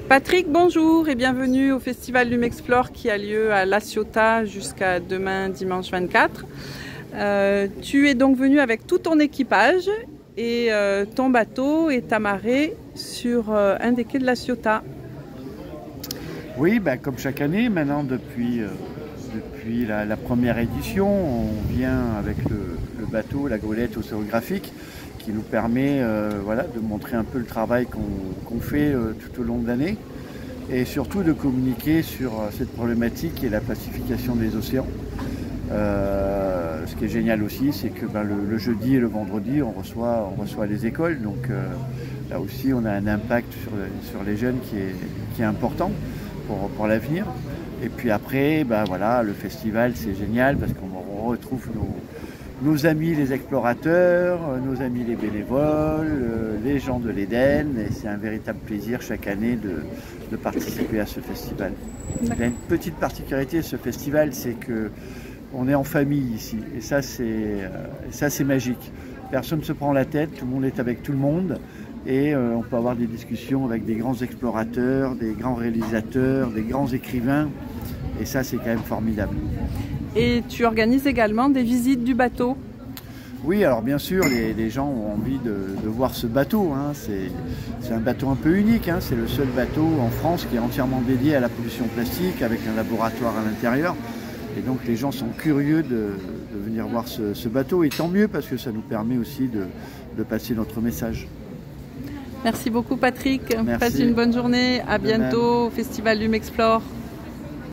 Patrick, bonjour et bienvenue au Festival Lumexplore qui a lieu à La Ciotat jusqu'à demain dimanche 24. Tu es donc venu avec tout ton équipage et ton bateau est amarré sur un des quais de La Ciotat. Oui, comme chaque année maintenant depuis la première édition, on vient avec le bateau, la goélette océanographique qui nous permet de montrer un peu le travail qu'on fait tout au long de l'année et surtout de communiquer sur cette problématique qui est la pacification des océans. Ce qui est génial aussi, c'est que le jeudi et le vendredi, on reçoit les écoles. Donc là aussi, on a un impact sur les jeunes qui est important pour l'avenir. Et puis après, le festival, c'est génial parce qu'on retrouve nos amis les explorateurs, nos amis les bénévoles, les gens de l'Éden. Et c'est un véritable plaisir chaque année de participer à ce festival. Il y a une petite particularité de ce festival, c'est que on est en famille ici. Et ça, c'est magique. Personne ne se prend la tête, tout le monde est avec tout le monde. Et on peut avoir des discussions avec des grands explorateurs, des grands réalisateurs, des grands écrivains. Et ça, c'est quand même formidable. Et tu organises également des visites du bateau? Oui, alors bien sûr, les gens ont envie de voir ce bateau. Hein. C'est un bateau un peu unique. Hein. C'est le seul bateau en France qui est entièrement dédié à la pollution plastique, avec un laboratoire à l'intérieur. Et donc les gens sont curieux de venir voir ce bateau. Et tant mieux, parce que ça nous permet aussi de passer notre message. Merci beaucoup Patrick. Merci. Passe une bonne journée. À bientôt au Festival Lumexplore.